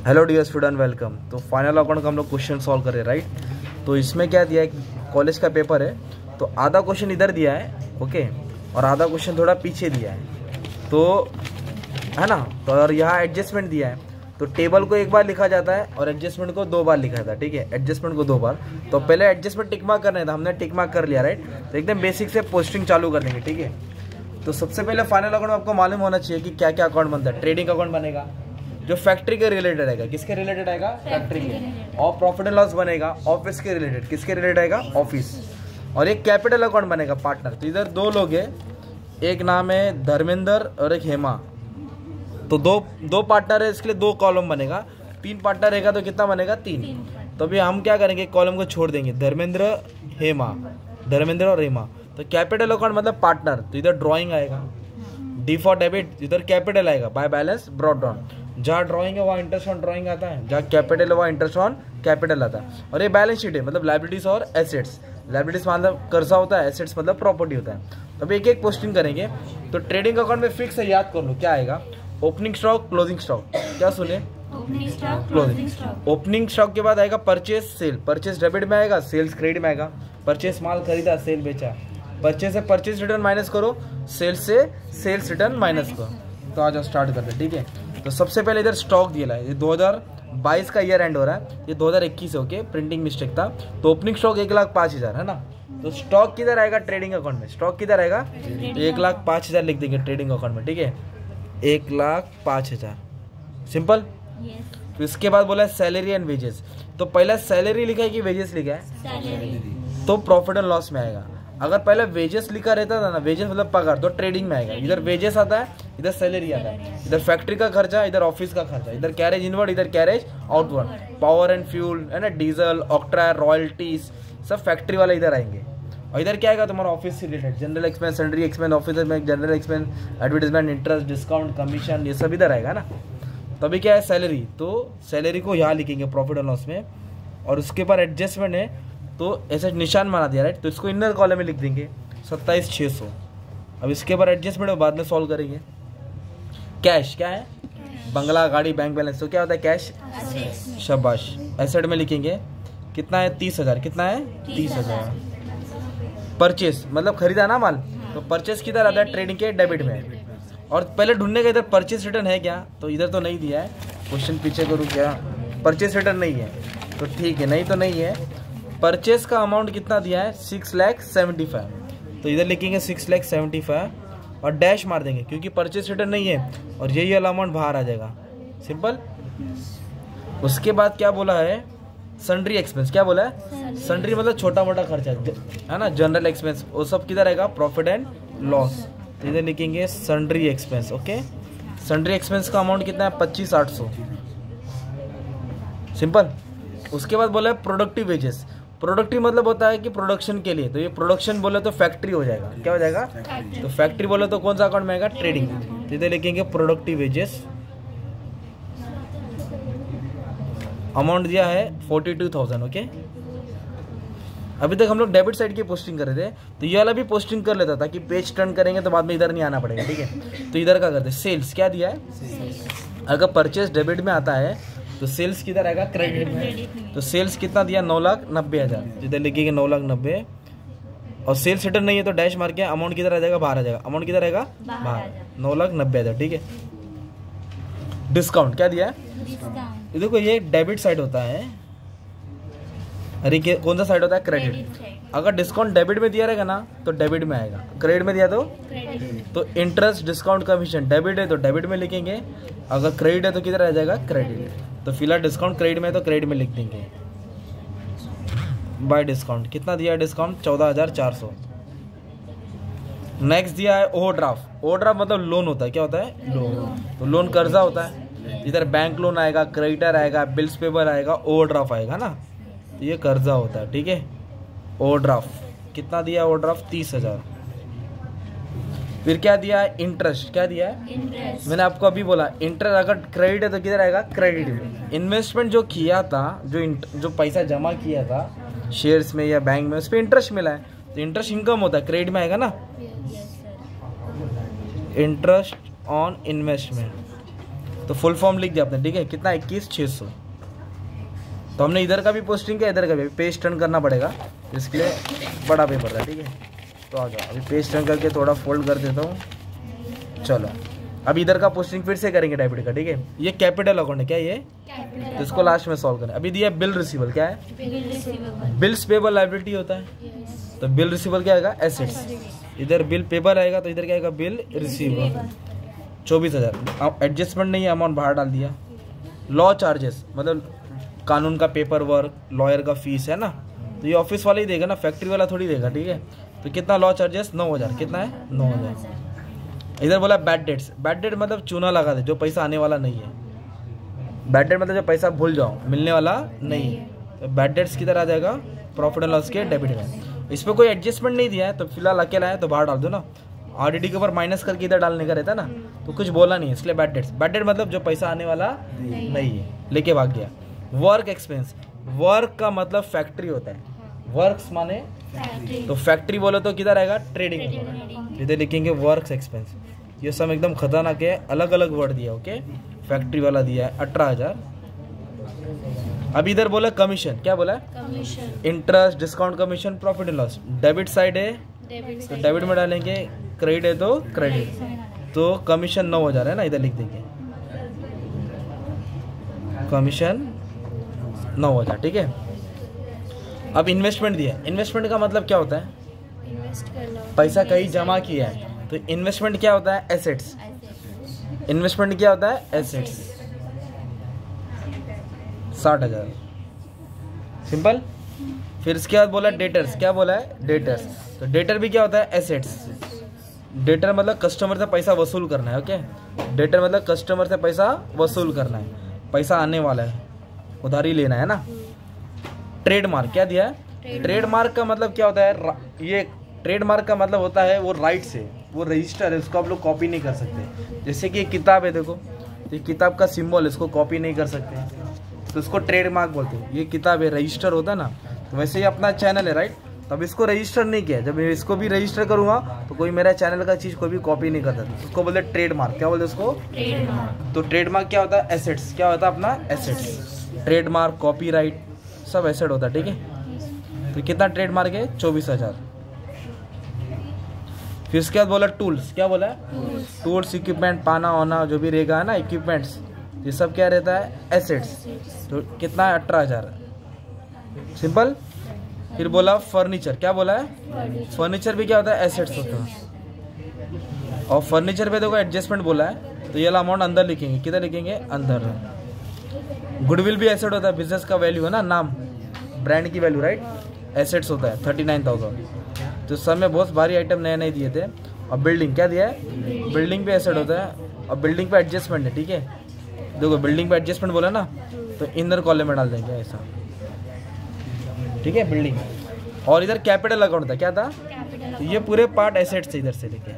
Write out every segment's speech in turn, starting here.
Hello dear student, welcome. तो final account का हम लोग क्वेश्चन सॉल्व कर रहे हैं, राइट। तो इसमें क्या दिया है, कॉलेज का पेपर है, तो आधा क्वेश्चन इधर दिया है, ओके, और आधा क्वेश्चन थोड़ा पीछे दिया है, तो है ना। तो और यहाँ एडजस्टमेंट दिया है, तो टेबल को एक बार लिखा जाता है और एडजस्टमेंट को 2 बार लिखा जाता है, ठीक है। एडजस्टमेंट को 2 बार। तो पहले एडजस्टमेंट टिक मार्क करना था, हमने टिक मार्क कर लिया, राइट। तो एकदम बेसिक से पोस्टिंग चालू कर देंगे, ठीक है। तो सबसे पहले फाइनल अकाउंट में आपको मालूम होना चाहिए कि क्या क्या अकाउंट बनता है। ट्रेडिंग अकाउंट बनेगा जो फैक्ट्री के रिलेटेड आएगा, किसके रिलेटेड आएगा, फैक्ट्री के। और प्रॉफिट एंड लॉस बनेगा ऑफिस के रिलेटेड, किसके रिलेटेड आएगा, ऑफिस। और एक कैपिटल अकाउंट बनेगा पार्टनर। तो इधर 2 लोग हैं, एक नाम है धर्मेंद्र और एक हेमा। तो दो पार्टनर है, इसके लिए 2 कॉलम बनेगा। 3 पार्टनर रहेगा तो कितना बनेगा, 3। तो अभी हम क्या करेंगे, कॉलम को छोड़ देंगे, धर्मेंद्र हेमा, धर्मेंद्र और हेमा। तो कैपिटल अकाउंट मतलब पार्टनर, तो इधर ड्राइंग आएगा। डी फॉर डेबिट, इधर कैपिटल आएगा, बाय बैलेंस ब्रॉट डाउन। जहाँ ड्राइंग है वहाँ इंटरेस्ट ऑन ड्राइंग आता है, जहाँ कैपिटल है वहाँ इंटरेस्ट ऑन कैपिटल आता है। और ये बैलेंस शीट है, मतलब लाइबिलिटीज और एसेट्स। लाइबिलिटीज मतलब कर्जा होता है, एसेट्स मतलब प्रॉपर्टी होता है। तो अभी एक एक पोस्टिंग करेंगे। तो ट्रेडिंग अकाउंट में फिक्स है, याद कर लो क्या आएगा, ओपनिंग स्टॉक, क्लोजिंग स्टॉक। क्या सुने, opening stock, closing stock. Opening stock के बाद आएगा परचेज सेल। परचेज डेबिट में आएगा, सेल्स क्रेडिट में आएगा। परचेज माल खरीदा, सेल बेचा। परचेज से परचेज रिटर्न माइनस करो, सेल्स से सेल्स रिटर्न माइनस करो। तो आज स्टार्ट करते हैं, ठीक है। तो सबसे पहले इधर स्टॉक दिया है, ये 2022 का ईयर एंड हो रहा है, ये 2021 है, ओके, प्रिंटिंग मिस्टेक था। तो ओपनिंग स्टॉक 1,05,000 है ना। तो स्टॉक किधर आएगा, ट्रेडिंग अकाउंट में। स्टॉक किधर आएगा, 1,05,000 लिख देंगे ट्रेडिंग अकाउंट में, ठीक है। 1,05,000 सिंपल। तो इसके बाद बोला है सैलरी एंड वेजेस। तो पहला सैलरी लिखा है कि वेजेस लिखा है, तो प्रॉफिट एंड लॉस में आएगा। अगर पहले वेजेस लिखा रहता था ना, वेजेस मतलब पगार, तो ट्रेडिंग में आएगा। इधर वेजेस आता है, इधर सैलरी आता है। इधर फैक्ट्री का खर्चा, इधर ऑफिस का खर्चा। इधर कैरेज इनवर्ड, इधर carriage outward. Power and fuel है ना, डीजल, ऑक्ट्रा, रॉयल्टीज, सब फैक्ट्री वाले इधर आएंगे। और इधर क्या आएगा तुम्हारा ऑफिस से related, general expense, salary expense, office में general expense, advertisement, interest, discount, commission, ये सब इधर आएगा ना। तभी क्या है, सैलरी। तो सैलरी को यहाँ लिखेंगे प्रॉफिट एंड लॉस में। और उसके बाद एडजस्टमेंट है, तो ऐसे निशान बना दिया, राइट। तो इसको इनर कॉलम में लिख देंगे 27,600। अब इसके बाद एडजस्टमेंट बाद में सॉल्व करेंगे। कैश क्या है, बंगला, गाड़ी, बैंक बैलेंस। तो क्या होता है, कैश, शाबाश। एसेट में लिखेंगे कितना है, 30,000। कितना है, 30,000। परचेस मतलब खरीदा ना माल, तो परचेस किधर आता है, ट्रेडिंग के डेबिट में। और पहले ढूंढने का इधर परचेस रिटर्न है क्या, तो इधर तो नहीं दिया है, क्वेश्चन पीछे करूँ क्या, परचेस रिटर्न नहीं है, तो ठीक है, नहीं तो नहीं है। परचेस का अमाउंट कितना दिया है, 6,75,000। तो इधर लिखेंगे 6,75,000 और डैश मार देंगे, क्योंकि परचेस रिटर्न नहीं है और यही वाला अमाउंट बाहर आ जाएगा, सिंपल। उसके बाद क्या बोला है, सन्ड्री एक्सपेंस। क्या बोला है, सन्ड्री मतलब छोटा मोटा खर्चा है ना, जनरल एक्सपेंस, वो सब किधर आएगा, प्रॉफिट एंड लॉस। तो इधर लिखेंगे sundry expense, okay. Sundry expense का अमाउंट कितना है, 25,800, सिंपल। उसके बाद बोला है प्रोडक्टिव वेजेस। प्रोडक्टिव मतलब होता है कि प्रोडक्शन के लिए, तो ये प्रोडक्शन बोले तो फैक्ट्री हो जाएगा। क्या हो जाएगा, तो फैक्ट्री बोले तो कौन सा अकाउंट में आएगा, ट्रेडिंग। तो इधर लिखेंगे प्रोडक्टिव वेजेस। अमाउंट दिया है 42,000, ओके। अभी तक हम लोग डेबिट साइड की पोस्टिंग कर रहे थे, तो ये वाला भी पोस्टिंग कर लेता, ताकि पेज टर्न करेंगे तो बाद में इधर नहीं आना पड़ेगा, ठीक है। तो इधर का करते, सेल्स क्या दिया है, अगर परचेज डेबिट में आता है तो सेल्स किधर आएगा, क्रेडिट में। तो सेल्स कितना दिया, 9,90,000। इधर लिखेंगे 9,90,000। और सेल्स रिटर्न नहीं है तो डैश मार के अमाउंट किधर आ जाएगा, बाहर आ जाएगा। अमाउंट किधर आएगा, बाहर, 9,90,000, ठीक है। डिस्काउंट क्या दिया है, ये देखो, ये डेबिट साइड होता है, अरे कौन सा साइड होता है, क्रेडिट। अगर डिस्काउंट डेबिट में दिया रहेगा ना तो डेबिट में आएगा, क्रेडिट में दिया तो इंटरेस्ट, डिस्काउंट, कमीशन। डेबिट है तो डेबिट में लिखेंगे, अगर क्रेडिट है तो किधर आ जाएगा, क्रेडिट। तो फिलहाल डिस्काउंट क्रेडिट में है तो क्रेडिट में लिख देंगे। बाय डिस्काउंट कितना दिया है, डिस्काउंट 14,400। नेक्स्ट दिया है ओवरड्राफ्ट। ओवरड्राफ्ट मतलब लोन होता है, क्या होता है, लोन। तो लोन कर्जा होता है, इधर बैंक लोन आएगा, क्रेडिटर आएगा, बिल्स पेपर आएगा, ओवरड्राफ्ट आएगा ना, तो ये कर्जा होता है, ठीक है। ओवरड्राफ्ट कितना दिया, ओवरड्राफ्ट 30,000। फिर क्या दिया है, इंटरेस्ट। क्या दिया है, इंटरेस्ट। मैंने आपको अभी बोला, इंटरेस्ट अगर क्रेडिट है तो किधर आएगा, क्रेडिट में। इन्वेस्टमेंट जो किया था, जो पैसा जमा किया था शेयर्स में या बैंक में, उस पर इंटरेस्ट मिला है, तो इंटरेस्ट इनकम होता है, क्रेडिट में आएगा ना। इंटरेस्ट ऑन इन्वेस्टमेंट तो फुल फॉर्म लिख दिया आपने, ठीक है। कितना 21,600। तो हमने इधर का भी पोस्टिंग किया, इधर का भी। पेज टर्न करना पड़ेगा, इसके लिए बड़ा पेपर है, ठीक है। तो आ जाओ, अभी पेज टर्न करके थोड़ा फोल्ड कर देता हूँ। चलो अब इधर का पोस्टिंग फिर से करेंगे डेबिट का, ठीक है। ये कैपिटल अकाउंट है, क्या ये? तो इसको लास्ट में सॉल्व करें। अभी दिया बिल रिसीवेबल, क्या है? बिल्स पेबल लायबिलिटी होता है, तो बिल रिसीवेबल क्या आएगा? एसेट्स। इधर बिल पेबल आएगा तो इधर क्या आएगा? Bill receivable. 24,000। एडजस्टमेंट नहीं है, अमाउंट बाहर डाल दिया। लॉ चार्जेस मतलब कानून का पेपर वर्क, लॉयर का फीस है ना, तो ये ऑफिस वाला ही देगा ना, फैक्ट्री वाला थोड़ी देगा, ठीक है। तो कितना लॉ चार्जेस? 9,000। कितना है? 9,000। इधर बोला बैड डेट्स। बैड डेट मतलब चूना लगा दे, जो पैसा आने वाला नहीं है। बैड डेट मतलब जो पैसा भूल जाओ, मिलने वाला नहीं है। तो बैड डेट्स किधर आ जाएगा? प्रॉफिट एंड लॉस के डेबिट में। इस पर कोई एडजस्टमेंट नहीं दिया है, तो फिलहाल अकेला है तो बाहर डाल दो ना। आरडीडी के ऊपर माइनस करके इधर डालने का रहता है ना, तो कुछ बोला नहीं है, इसलिए बैड डेट्स। बैड डेट मतलब जो पैसा आने वाला नहीं है, लेके भाग गया। Work expense. वर्क का मतलब फैक्ट्री होता है, वर्क्स माने तो फैक्ट्री बोलो तो किधर आएगा? ट्रेडिंग। इधर लिखेंगे वर्क्स एक्सपेंस। ये सब एकदम खतरनाक है, अलग अलग वर्ड दिया, ओके। फैक्ट्री वाला दिया है 18,000। अब इधर बोला कमीशन, क्या बोला है? Commission, interest, discount, commission, profit and loss. Debit side है तो डेबिट में डालेंगे, क्रेडिट है तो क्रेडिट। तो कमीशन 9,000 है ना, इधर लिख देंगे कमीशन 9,000, ठीक है। अब इन्वेस्टमेंट दिया। इन्वेस्टमेंट का मतलब क्या होता है? पैसा कहीं जमा किया है, तो इन्वेस्टमेंट क्या होता है? एसेट्स। इन्वेस्टमेंट क्या होता है? एसेट्स। 60,000 सिंपल। फिर इसके बाद बोला डेटर्स, क्या बोला है? डेटर्स। तो डेटर भी क्या होता है? एसेट्स। डेटर मतलब कस्टमर से पैसा वसूल करना है, ओके। डेटर मतलब कस्टमर से पैसा वसूल करना है, पैसा आने वाला है, उधारी लेना है ना। ट्रेडमार्क, क्या दिया है? ट्रेडमार्क का मतलब क्या होता है? ये ट्रेडमार्क का मतलब होता है वो राइट्स है, वो रजिस्टर है, उसको आप लोग कॉपी नहीं कर सकते। जैसे कि एक किताब है, देखो, ये किताब का सिंबल, इसको कॉपी नहीं कर सकते, तो इसको ट्रेडमार्क बोलते हैं। ये किताब है, रजिस्टर होता है ना, तो वैसे ही अपना चैनल है, राइट। तब इसको रजिस्टर नहीं किया, जब इसको भी रजिस्टर करूंगा तो कोई मेरा चैनल का चीज़ कोई भी कॉपी नहीं करता, उसको बोलते ट्रेडमार्क। क्या बोलते उसको? ट्रेडमार्क। तो ट्रेडमार्क क्या होता है? एसेट्स। क्या होता है अपना? एसेट्स। ट्रेडमार्क, कॉपीराइट सब एसेट होता है, ठीक है। तो कितना ट्रेडमार्क है? 24,000। फिर उसके बाद बोला टूल्स, क्या बोला है? टूल्स, इक्विपमेंट, पाना वाना जो भी रहेगा है ना, इक्विपमेंट्स, ये सब क्या रहता है? एसेट्स। तो कितना है? 18,000 सिंपल। फिर बोला फर्नीचर, क्या बोला है? फर्नीचर भी क्या होता है? एसेट्स होता है। और फर्नीचर पे देखो एडजस्टमेंट बोला है, तो ये अमाउंट अंदर लिखेंगे, किधर लिखेंगे? अंदर। गुडविल भी एसेट होता है, बिजनेस का वैल्यू है ना, नाम, ब्रांड की वैल्यू, राइट। एसेट्स होता है 39,000। तो सब में बहुत भारी आइटम नए नए दिए थे। और बिल्डिंग क्या दिया है? बिल्डिंग पे एसेट होता है, और बिल्डिंग पे एडजस्टमेंट है, ठीक है। देखो बिल्डिंग पे एडजस्टमेंट बोला ना, तो इनर कॉलम में डाल देंगे ऐसा, ठीक है, बिल्डिंग। और इधर कैपिटल अकाउंट था, क्या था? तो ये पूरे पार्ट एसेट्स इधर से लेके,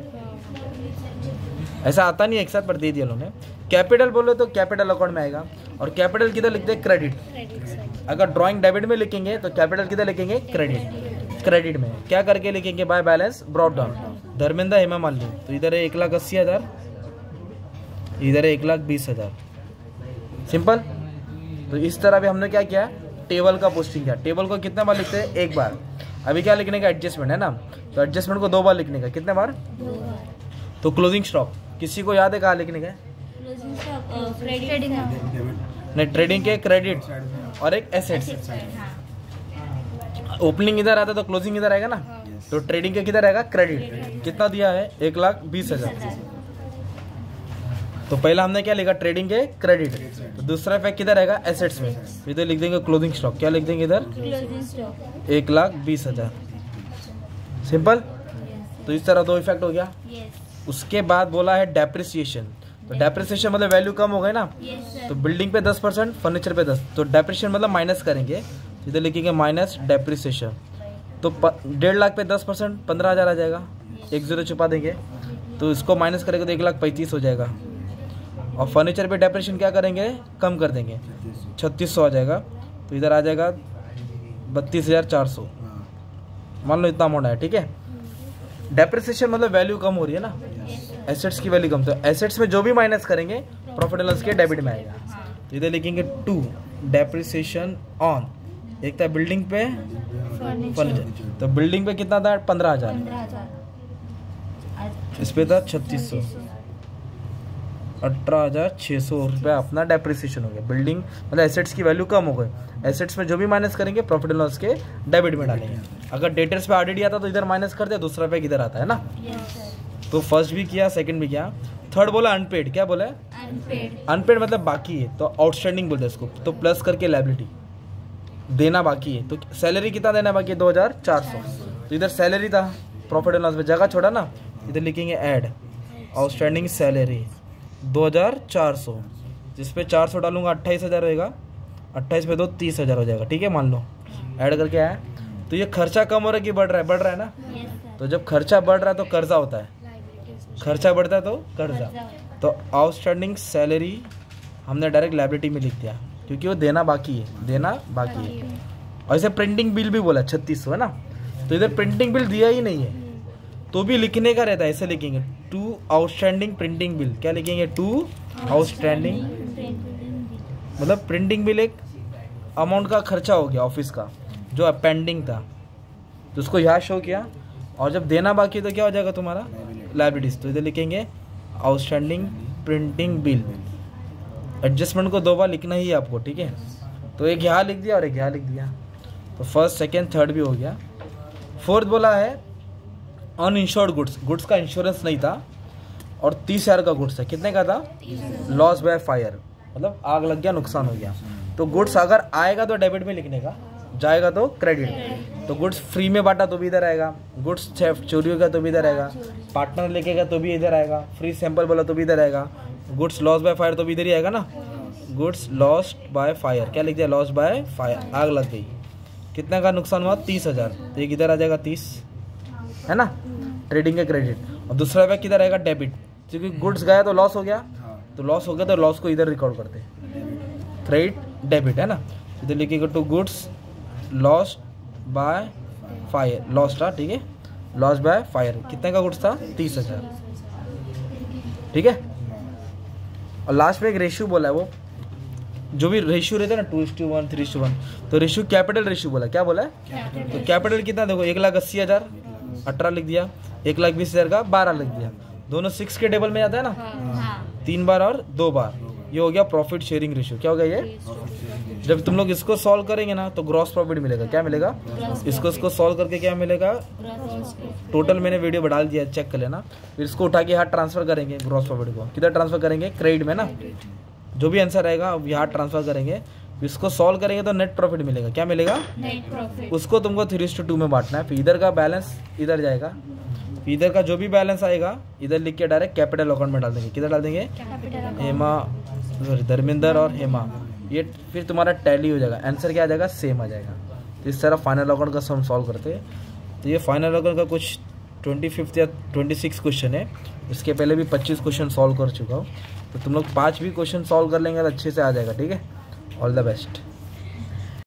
ऐसा आता नहीं एक साथ पर दे दिया उन्होंने। कैपिटल बोलो तो कैपिटल अकाउंट में आएगा, और कैपिटल किधर लिखते हैं? क्रेडिट। अगर ड्राइंग डेबिट में लिखेंगे तो कैपिटल किधर लिखेंगे? क्रेडिट। क्रेडिट में क्या करके लिखेंगे? By balance brought down. Dharmendra Hema Malini, तो इधर है 1,80,000, इधर है 1,20,000, सिंपल। तो इस तरह भी हमने क्या किया? टेबल का पोस्टिंग किया। टेबल को कितने बार लिखते हैं? एक बार। अभी क्या लिखने का? एडजस्टमेंट है ना, तो एडजस्टमेंट को 2 बार लिखने का। कितने बार? 2 बार। तो क्लोजिंग स्टॉक किसी को याद है कहाँ लिखने का? नहीं, ट्रेडिंग के क्रेडिट और एक एसेट्स। ओपनिंग इधर आता तो क्लोजिंग इधर आएगा ना, तो ट्रेडिंग के किधर आएगा? क्रेडिट। कितना दिया है? 1,20,000। तो पहला हमने क्या लिखा? ट्रेडिंग के क्रेडिट। तो दूसरा इफेक्ट किधर आएगा? एसेट्स में। इधर लिख देंगे क्लोजिंग स्टॉक। क्या लिख देंगे इधर? 1,20,000, सिंपल। तो इस तरह 2 इफेक्ट हो गया। उसके बाद बोला है डेप्रिसिएशन। तो डेप्रिसिएशन मतलब वैल्यू कम हो गई ना, तो बिल्डिंग पे 10%, फर्नीचर पे 10, तो डेप्रिसिएशन मतलब माइनस करेंगे, इधर लिखेंगे माइनस डेप्रिसिएशन। तो 1.5 लाख पे 10%, 15,000 आ जाएगा, 1 0 छुपा देंगे, तो इसको माइनस करेंगे तो 1,35,000 हो जाएगा। और फर्नीचर पे डेप्रिसिएशन क्या करेंगे? कम कर देंगे, 3,600 आ जाएगा, तो इधर आ जाएगा 32,400, मान लो इतना अमाउंट है, ठीक है। डेप्रिसिएशन मतलब वैल्यू कम हो रही है ना, एसेट्स की वैल्यू कम, तो एसेट्स में जो भी माइनस करेंगे प्रॉफिट एंड लॉस के डेबिट में आएगा। तो इधर लिखेंगे 2 डेप्रिसिएशन ऑन, एक था बिल्डिंग पे फर्नीचर, तो बिल्डिंग पे कितना था 15,000, इस पे था 3600, 18,600 रुपया अपना डेप्रिसिएशन हो गया। बिल्डिंग मतलब एसेट्स की वैल्यू कम हो गई, एसेट्स में जो भी माइनस करेंगे प्रॉफिट एंड लॉस के डेबिट में डालेंगे। अगर डेटर्स पे आरडीडी आता तो इधर माइनस कर दिया, दूसरा पे इधर आता है ना। तो फर्स्ट भी किया, सेकंड भी किया, थर्ड बोला अनपेड। क्या बोला है? अनपेड मतलब बाकी है, तो आउटस्टैंडिंग बोलते हैं इसको। तो प्लस करके लायबिलिटी, देना बाकी है। तो सैलरी कितना देना बाकी है? 2,400। तो इधर सैलरी था, प्रॉफिट एंड लॉस में जगह छोड़ा ना, इधर लिखेंगे ऐड आउटस्टैंडिंग सैलरी 2,400, जिसपे 400 डालूंगा 28,000 रहेगा, 28 पे 2 30,000 हो जाएगा। ठीक है, मान लो ऐड करके आया। तो ये खर्चा कम हो रहा है कि बढ़ रहा है? बढ़ रहा है ना। तो जब खर्चा बढ़ रहा है तो कर्जा होता है, खर्चा बढ़ता है तो कर्जा। तो आउटस्टैंडिंग सैलरी हमने डायरेक्ट लायबिलिटी में लिख दिया, क्योंकि वो देना बाकी है, देना बाकी है। और इसे प्रिंटिंग बिल भी बोला 3600 है ना। तो इधर प्रिंटिंग बिल दिया ही नहीं है तो भी लिखने का रहता है, ऐसे लिखेंगे 2 आउटस्टैंडिंग प्रिंटिंग बिल। क्या लिखेंगे? 2 आउटस्टैंडिंग, मतलब प्रिंटिंग बिल एक अमाउंट का खर्चा हो गया ऑफिस का जो पेंडिंग था, तो उसको यहाँ शो किया। और जब देना बाकी है तो क्या हो जाएगा तुम्हारा? लायबिलिटीज। तो इधर लिखेंगे आउटस्टैंडिंग प्रिंटिंग बिल। एडजस्टमेंट को 2 बार लिखना ही है आपको, ठीक है। तो एक यहाँ लिख दिया और एक यहाँ लिख दिया, तो फर्स्ट सेकेंड थर्ड भी हो गया। फोर्थ बोला है अनइंश्योर्ड गुड्स, गुड्स का इंश्योरेंस नहीं था और 30,000 का गुड्स है। कितने का था? लॉस बाय फायर, मतलब आग लग गया, नुकसान हो गया। तो गुड्स अगर आएगा तो डेबिट में लिखने का, जाएगा तो क्रेडिट। तो गुड्स फ्री में बांटा तो भी इधर आएगा, गुड्स चोरी हो गया तो भी इधर आएगा, पार्टनर लेके गया तो भी इधर आएगा, फ्री सैंपल बोला तो भी इधर आएगा, गुड्स लॉस बाय फायर तो भी इधर ही आएगा ना। गुड्स लॉस्ट बाय फायर, क्या लिख दिया? लॉस बाय फायर, आग लग गई। कितना का नुकसान हुआ? 30,000। तो एक इधर आ जाएगा 30, है ना, ट्रेडिंग का क्रेडिट। और दूसरा बैग किधर आएगा? डेबिट, क्योंकि गुड्स गया तो लॉस हो गया, तो लॉस हो गया तो लॉस को इधर रिकॉर्ड करते हैं, क्रेडिट डेबिट, है ना। इधर लिखिएगा to goods lost by fire, lost था, ठीक है, लॉस बाय फायर। कितने का गुड्स था? 30,000, ठीक है। और लास्ट में एक रेशियो बोला है, वो जो भी रेशियो रहता है ना 2:1, 3:1, तो रेशियो कैपिटल रेशियो बोला। क्या बोला है? तो कैपिटल कितना? देखो 1,80,000 18 लिख दिया, 1,20,000 का 12 लिख दिया। दोनों 6 के टेबल में आता है ना, 3 बार और 2 बार। ये हो गया प्रॉफिट शेयरिंग रेशियो। क्या हो गया ये? जब तुम लोग इसको सॉल्व करेंगे ना तो ग्रॉस प्रॉफिट मिलेगा। क्या मिलेगा? इसको सॉल्व करके क्या मिलेगा? टोटल मैंने वीडियो बढ़ा दिया, चेक कर लेना। फिर इसको उठा के यहाँ ट्रांसफर करेंगे, ग्रॉस प्रॉफिट को किधर ट्रांसफर करेंगे? क्रेडिट में ना। जो भी आंसर आएगा यहाँ ट्रांसफर करेंगे, इसको सॉल्व करेंगे तो नेट प्रॉफिट मिलेगा। क्या मिलेगा? Net profit. उसको तुमको 3:2 में बांटना है। फिर इधर का बैलेंस इधर जाएगा, इधर का जो भी बैलेंस आएगा इधर लिख के डायरेक्ट कैपिटल अकाउंट में डाल देंगे। किधर डाल देंगे? हेमा, सॉरी धर्मेंद्र और हेमा। ये फिर तुम्हारा टैली हो जाएगा, आंसर क्या आ जाएगा? सेम आ जाएगा। तो इस तरह फाइनल अकाउंट का सम सॉल्व करते हैं। तो ये फाइनल अकाउंट का कुछ 25 या 26 क्वेश्चन है। इसके पहले भी 25 क्वेश्चन सॉल्व कर चुका हूँ। तो तुम लोग 5 भी क्वेश्चन सॉल्व कर लेंगे तो अच्छे से आ जाएगा, ठीक है। All the best.